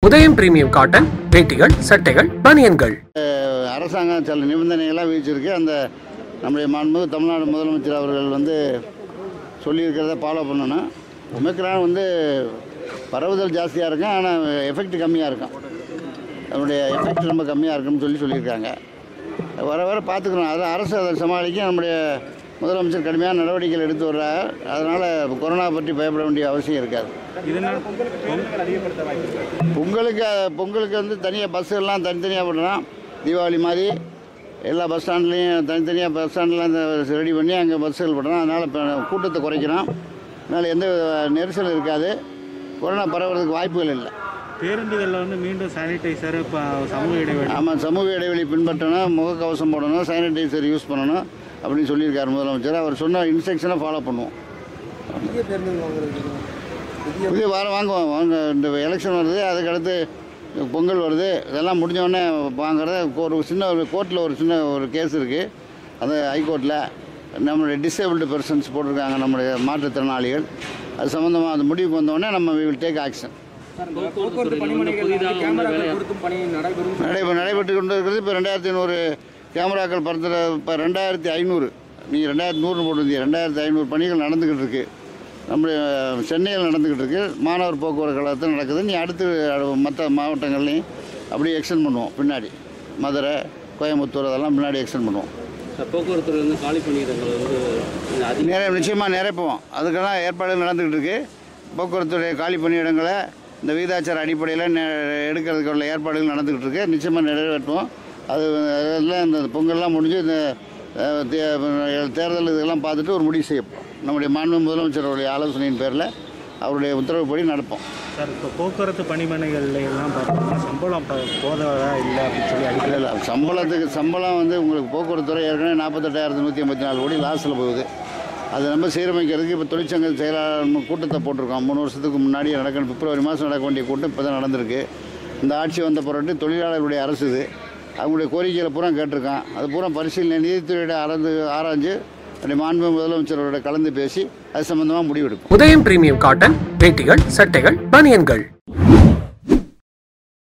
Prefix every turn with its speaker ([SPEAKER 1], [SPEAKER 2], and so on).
[SPEAKER 1] உதயம் premium cotton வேட்டிகள், சட்டைகள், பனியன்கள்.
[SPEAKER 2] அரசாங்கம் சில நிபந்தனைகள்லாம் விதிச்சிருக்கு. அந்த நம்முடைய மாண்புமிகு தமிழ்நாடு முதலமைச்சர் அவர்கள் சொல்லியிருக்கிறத ஃபாலோ பண்ணணும். ஒமிக்ரான் பரவுதல் ஜாஸ்தியாக இருக்கும், ஆனால் எஃபெக்ட் கம்மியாக இருக்கும். அதனுடைய எஃபெக்ட் ரொம்ப கம்மியாக இருக்குன்னு சொல்லியிருக்காங்க. வர வர பார்த்துக்கணும். அது அரசு அதை சமாளிக்க நம்முடைய முதலமைச்சர் கடுமையான நடவடிக்கைகள் எடுத்து வர்றாங்க. அதனால் கொரோனா பற்றி பயப்பட வேண்டிய அவசியம் இருக்காது. பொங்கலுக்கு தனியாக பஸ்ஸுகள்லாம் தனித்தனியாக பண்ணலாம். தீபாவளி மாதிரி எல்லா பஸ் ஸ்டாண்ட்லேயும் தனித்தனியாக பஸ் ஸ்டாண்ட்லாம் ரெடி பண்ணி அங்கே பஸ்ஸுகள் பண்ணலாம். அதனால் இப்போ கூட்டத்தை குறைக்கணும். அதனால் எந்த நெரிசல் இருக்காது. கொரோனா பரவுறதுக்கு வாய்ப்புகள் இல்லை.
[SPEAKER 3] பேருந்துகளில் மீண்டும் சானிடைசர், இப்போ சமூக இடைவெளி.
[SPEAKER 2] ஆமாம், சமூக இடைவெளி பின்பற்றணும், முகக்கவசம் போடணும், சானிடைசர் யூஸ் பண்ணணும் அப்படின்னு சொல்லியிருக்கார் முதலமைச்சர். அவர் சொன்ன இன்ஸ்ட்ரக்ஷனை ஃபாலோ பண்ணுவோம். புதிய வாரம் வாங்க. இந்த எலெக்ஷன் வருது, அதுக்கடுத்து பொங்கல் வருது. இதெல்லாம் முடிஞ்சோடனே வாங்குறத கோர்ட்டில் ஒரு கேஸ் இருக்குது. அது ஹைகோர்ட்டில் நம்மளுடைய டிசேபிள்டு பர்சன்ஸ் போட்டிருக்காங்க, நம்முடைய மாற்றுத்திறனாளிகள். அது சம்மந்தமாக அந்த முடிவுக்கு வந்தோடனே நம்ம வி வில் டேக் ஆக்ஷன். நடைபெற்று கொண்டு இருக்கிறது. இப்போ 2500 கேமராக்கள் பறந்துற. இப்போ 2500, நீங்கள் 2100 போட்டிருந்தீங்க. 2500 பணிகள் நடந்துக்கிட்டு இருக்குது. நம்முடைய சென்னையில் நடந்துக்கிட்டு இருக்குது. மாணவர் போக்குவரத்து கழகத்தில் நடக்குது. நீ அடுத்து மற்ற மாவட்டங்கள்லையும் அப்படியே எக்ஸ்டெண்ட் பண்ணுவோம். பின்னாடி மதுரை, கோயம்புத்தூர் அதெல்லாம் பின்னாடி எக்ஸ்டெண்ட் பண்ணுவோம்.
[SPEAKER 3] போக்குவரத்து காலி பணியிடங்கள்
[SPEAKER 2] நிச்சயமாக நிரப்புவோம். அதுக்கெல்லாம் ஏற்பாடுகள் நடந்துக்கிட்டு இருக்குது. போக்குவரத்துடைய காலி பணியிடங்களை இந்த விகிதாச்சார அடிப்படையில் எடுக்கிறதுக்குள்ள ஏற்பாடுகள் நடந்துக்கிட்டு இருக்குது. நிச்சயமாக நிறைவேற்றுவோம். அதெல்லாம் இந்த பொங்கல்லாம் முடிஞ்சு இந்த தேர்தல் இதெல்லாம் பார்த்துட்டு ஒரு முடிவு செய்யப்போம். நம்முடைய மாண்பு முதலமைச்சருடைய ஆலோசனையின் பேரில் அவருடைய உத்தரவுப்படி நடப்போம்.
[SPEAKER 3] சார், இப்போ போக்குவரத்து பணிமனைகள்ல எல்லாம் பார்த்தோம்னா சம்பளம் போதவதா இல்லை அப்படின்னு சொல்லி
[SPEAKER 2] அடிக்கல. சம்பளம் உங்களுக்கு போக்குவரத்துறை ஏற்கனவே 48,184 கோடி லாஸில் போகுது. அதை நம்ம சீரமைக்கிறதுக்கு இப்போ தொழிற்சங்க செயலாளர் கூட்டத்தை போட்டிருக்கோம். 3 வருஷத்துக்கு முன்னாடி நடக்கணும். பிப்ரவரி மாதம் நடக்க வேண்டிய கூட்டம் இப்போ தான் நடந்திருக்கு. இந்த ஆட்சி வந்த பிறகு தொழிலாளர்களுடைய அரசு இது. அவங்களுடைய கோரிக்கைகளை பூரா கேட்டிருக்கான். அது பூரா பரிசீலனை நீதித்துறையோட ஆராய்ஞ்சு மாண்பு முதலமைச்சரோட கலந்து பேசி அது சம்பந்தமாக முடிவெடுப்போம்.
[SPEAKER 1] உதயம் பிரீமியம் காட்டன் வேட்டிகள், சட்டைகள், பனியன்கள்.